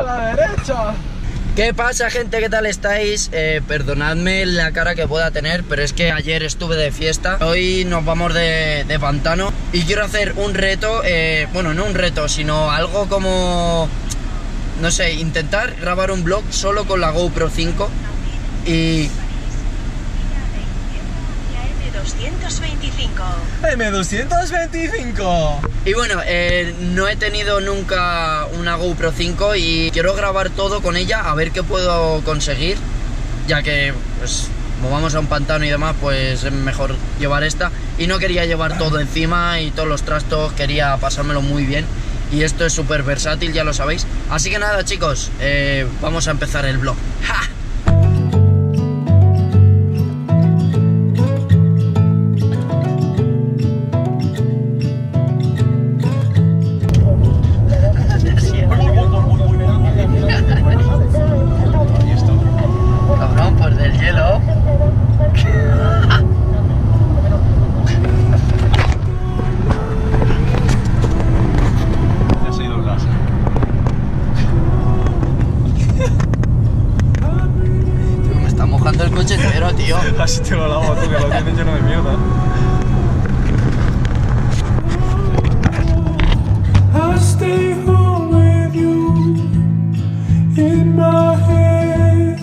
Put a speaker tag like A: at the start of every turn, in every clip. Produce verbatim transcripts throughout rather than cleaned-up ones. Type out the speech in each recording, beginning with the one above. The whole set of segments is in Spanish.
A: a la derecha.
B: ¿Qué pasa, gente? ¿Qué tal estáis? Eh, perdonadme la cara que pueda tener, pero es que ayer estuve de fiesta. Hoy nos vamos de, de pantano y quiero hacer un reto, eh, bueno, no un reto, sino algo como, no sé, intentar grabar un vlog solo con la GoPro cinco y...
A: eme doscientos veinticinco.
B: Y bueno, eh, no he tenido nunca una GoPro cinco y quiero grabar todo con ella, a ver qué puedo conseguir, ya que, pues, como vamos a un pantano y demás, pues es mejor llevar esta. Y no quería llevar todo encima y todos los trastos, quería pasármelo muy bien. Y esto es súper versátil, ya lo sabéis. Así que nada, chicos, eh, vamos a empezar el vlog. ¡Ja!
A: Así te lo lavo tú, que lo tienes lleno de mierda. I stay home with you in my head.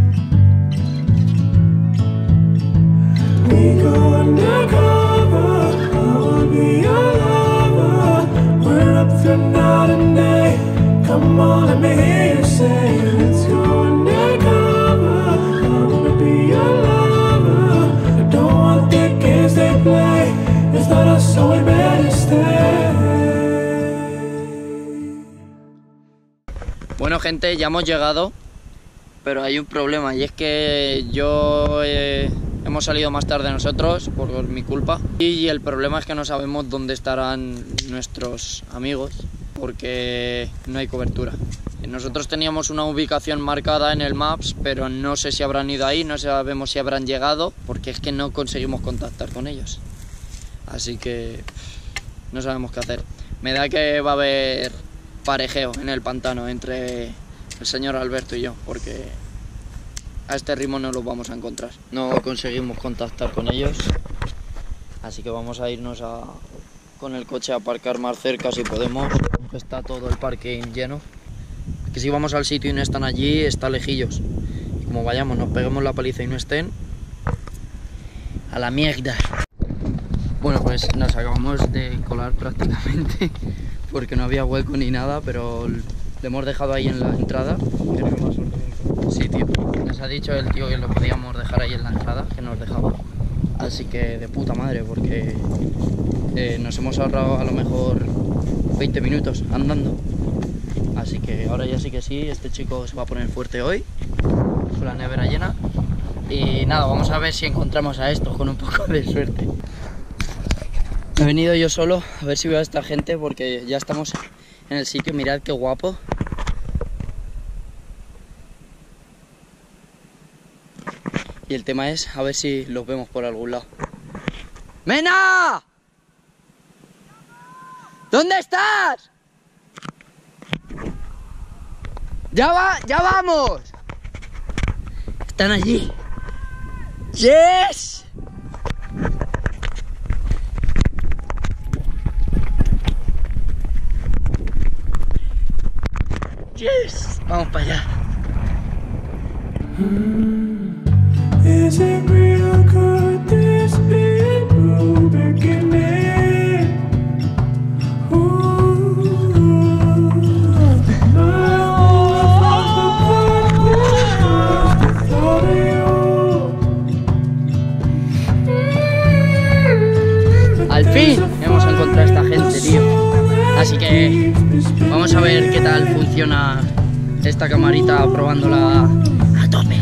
A: We go undercover, I will be your lover. We're up through night and day. Come on, let me hear you say, let's go undercover. I wanna be your lover.
B: Bueno, gente, ya hemos llegado, pero hay un problema y es que yo eh, hemos salido más tarde nosotros por mi culpa y el problema es que no sabemos dónde estarán nuestros amigos porque no hay cobertura. Nosotros teníamos una ubicación marcada en el Maps, pero no sé si habrán ido ahí, no sabemos si habrán llegado, porque es que no conseguimos contactar con ellos. Así que no sabemos qué hacer. Me da que va a haber parejeo en el pantano entre el señor Alberto y yo, porque a este ritmo no los vamos a encontrar. No conseguimos contactar con ellos, así que vamos a irnos a, con el coche a aparcar más cerca si podemos, aunque está todo el parking lleno. Que si vamos al sitio y no están allí, está lejillos. Y como vayamos, nos peguemos la paliza y no estén, a la mierda. Bueno, pues nos acabamos de colar prácticamente porque no había hueco ni nada, pero le hemos dejado ahí en la entrada. Sí, tío. Nos ha dicho el tío que lo podíamos dejar ahí en la entrada, que nos dejaba. Así que de puta madre, porque eh, nos hemos ahorrado a lo mejor veinte minutos andando. Así que ahora ya sí que sí, este chico se va a poner fuerte hoy, con la nevera llena. Y nada, vamos a ver si encontramos a estos con un poco de suerte. He venido yo solo, a ver si veo a esta gente, porque ya estamos en el sitio, mirad qué guapo. Y el tema es a ver si los vemos por algún lado. ¡Mena! ¿Dónde estás? ¡Ya va! ¡Ya vamos! Están allí. ¡Yes! ¡Yes! Vamos para allá.
A: Is it real? Could this be a new beginning? Ooh, my heart was the thought of you.
B: Al fin hemos encontrado a esta gente, tío. Así que vamos a ver qué tal funciona esta camarita, probándola a tope.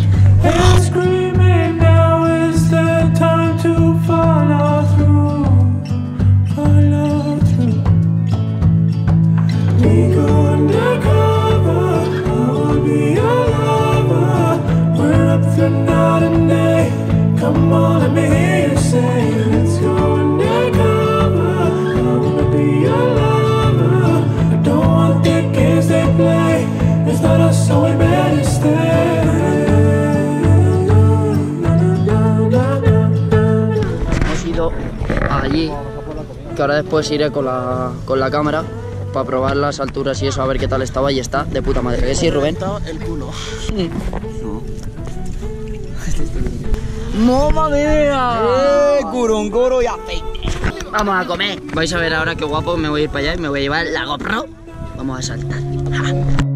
A: Come on, let me hear you say, let's go undercover. I wanna be your lover. I don't want the games they play. It's better, so we better stay.
B: Hemos ido allí, que ahora después iré con la, con la cámara para probar las alturas y eso, a ver qué tal estaba, y está de puta madre. ¿Que sí, Rubén?
C: El culo.
B: ¡Mamma mía!
C: ¡Eh! Curunguro y aceite.
B: Vamos a comer. Vais a ver ahora qué guapo, me voy a ir para allá y me voy a llevar la GoPro. Vamos a saltar. ¡Ja!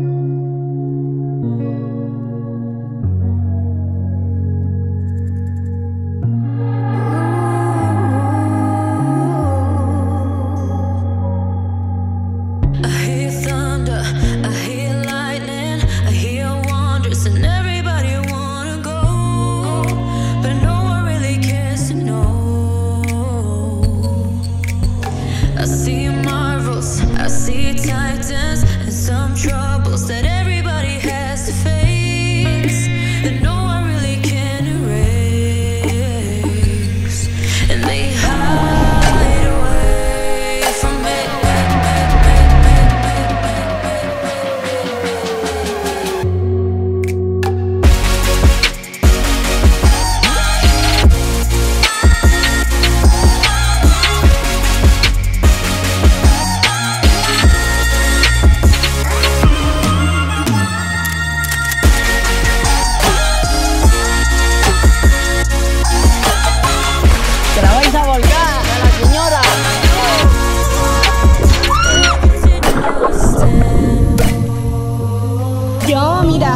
D: Yo, mira,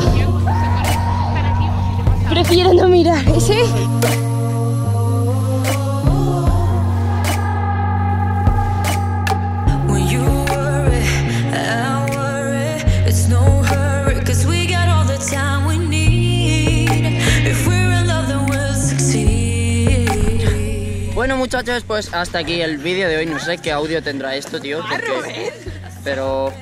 D: prefiero no mirar, ¿ese?
B: Bueno, muchachos, pues hasta aquí el vídeo de hoy. No sé qué audio tendrá esto, tío, porque... pero...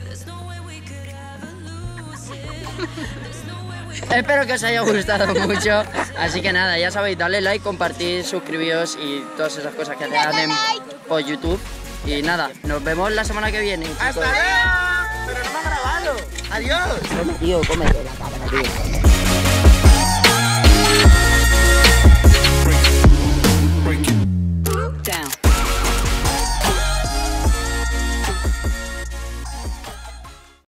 B: espero que os haya gustado mucho. Así que nada, ya sabéis, darle like, compartir, suscribiros y todas esas cosas que te hacen por YouTube. Y nada, nos vemos la semana que viene, chicos.
C: ¡Hasta luego! ¡Pero no me ha grabado! ¡Adiós!
B: Come, tío, cómete la cámara, tío.